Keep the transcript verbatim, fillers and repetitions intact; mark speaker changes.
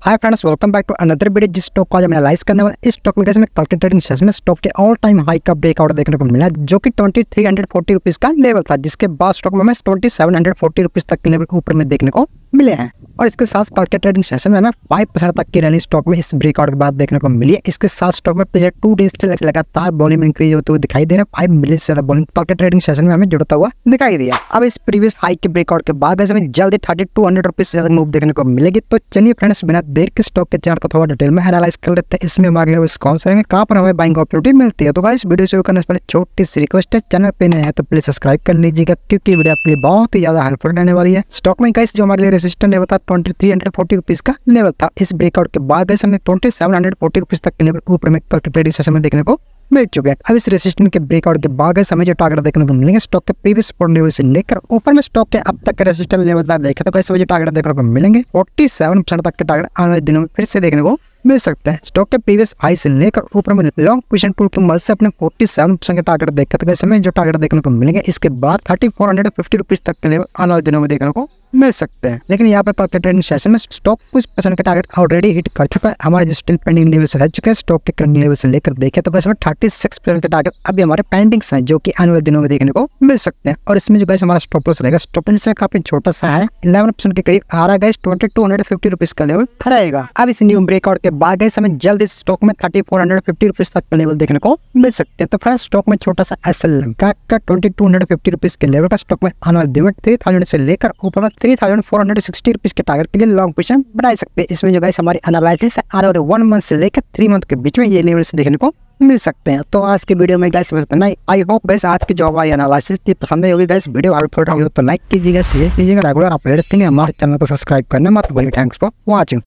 Speaker 1: Hi friends, welcome back to another video. जिस stock को आज हम एनालाइज करने वाले इस स्टॉक में कैसे में कल के ट्रेडिंग सेशन में स्टॉक के ऑल टाइम हाई का ब्रेकआउट देखने को मिला, जो कि twenty three hundred forty rupees का लेवल था, जिसके बाद स्टॉक में हमें twenty seven hundred forty rupees तक के लेवल ऊपर में देखने को मिले हैं। और इसके साथ कल के ट्रेडिंग सेशन में हमें फाइव परसेंट तक की रैली स्टॉक में इस ब्रेकआउट के बाद देखने को मिली है। इसके साथ स्टॉक में पिछले टू डेज से लगातार वॉल्यूम इंक्रीज होते हुए दिखाई दे रहे हैं। फाइव मिलियन से ज्यादा वॉल्यूम कल के ट्रेडिंग सेशन में हमें जुड़ता हुआ दिखाई दिया। अब इस प्रीवियस हाई के ब्रेकआउट के बाद हमें जल्दी थर्टी टू हंड्रेड रुपीज से ज्यादा मूव देखने को मिलेगी। तो चलिए फ्रेंड्स, बिना देर के स्टॉक के चार्ट को थोड़ा डिटेल में एनालाइज कर लेते हैं। इसमें हमारे लेवल्स कौन से हैं, कहां पर हमें बाइंग अपॉर्चुनिटी मिलती है। तो गाइस, वीडियो शुरू करने से पहले छोटी सी रिक्वेस्ट है, चैनल पे नए हैं तो प्लीज सब्सक्राइब कर लीजिएगा, क्योंकि वीडियो आपके लिए बहुत ही ज्यादा हेल्पफुल रहने वाली है। स्टॉक में गाइस जो हमारे लिए रेजिस्टेंस लेवल था twenty three hundred forty rupees का लेवल था। इस ब्रेकआउट के बाद गाइस हमें twenty seven hundred forty rupees तक के लेवल ऊपर में कल के ट्रेडिंग सेशन में देखने को मिल चुके हैं। अब इस रेजिस्टेंस के ब्रेकआउट के बाद हमें जो टारगेट देखने को मिलेंगे स्टॉक के प्रीवियस सपोर्ट लेवल से लेकर ऊपर में स्टॉक के अब तक के रेजिस्टेंस लेवल तक देखें तो कैसे जो टारगेट देखने को मिलेंगे फोर्टी सेवन परसेंट तक के टारगेट आने वाले दिनों में फिर से देखने को मिल सकते हैं। स्टॉक के प्रीवियस हाई से लेकर ऊपर में लॉन्ग पोजीशन टूल की मदद से अपने फोर्टी सेवन परसेंट के टारगेट देखते तो कैसे में जो टारगेट देखने को मिलेंगे इसके बाद thirty four hundred fifty rupees तक के लेवल आने वाले दिनों में देखने को मिल सकते हैं। लेकिन यहाँ पर कल ट्रेडिंग सेशन में स्टॉक कुछ परसेंट का टारगेट ऑलरेडी हिट कर चुका है। हमारे जो स्टिल पेंडिंग लेवल से रह चुके हैं स्टॉक के करंट लेवल से लेकर देखें तो वैसे थर्टी सिक्स परसेंट के टारगेट अभी हमारे पेंडिंग्स हैं, जो कि आने वाले दिनों में देखने को मिल सकते हैं। और इसमें जो गाइस हमारा स्टॉप लॉस रहेगा, स्टॉप लॉस में काफी छोटा सा है, इलेवन परसेंट के करीब आ रहा है। Twenty two hundred fifty rupees का लेवल रहेगा। अब इस न्यू ब्रेकआउट के बाद गाइस हमें जल्द इस स्टॉक में thirty four hundred fifty rupees तक का लेवल देखने को मिल सकते हैं। तो फ्रेंड्स, स्टॉक में छोटा सा एसएल लगा का twenty two hundred fifty rupees के लेवल का स्टॉक में आने वाले दिनों थ्री थाउजेंड से लेकर ऊपर में three thousand four hundred sixty rupees के टारगेट के लिए लॉन्ग पोजीशन बढ़ा सकते हैं। इसमें जो गाइस हमारी एनालिसिस है आने वाले वन मंथ से लेकर थ्री मंथ के बीच में ये लेवल्स देखने को मिल सकते हैं। तो आज के वीडियो में गाइस बस इतना ही। आई होप गाइस आज की जो हमारी एनालिसिस थी पसंद आई होगी। गाइस वीडियो हेल्पफुल रही हो तो लाइक कीजिएगा, शेयर कीजिएगा, रेगुलर अपडेट के लिए हमारे चैनल को सब्सक्राइब करना मत भूलिए। Thanks for watching.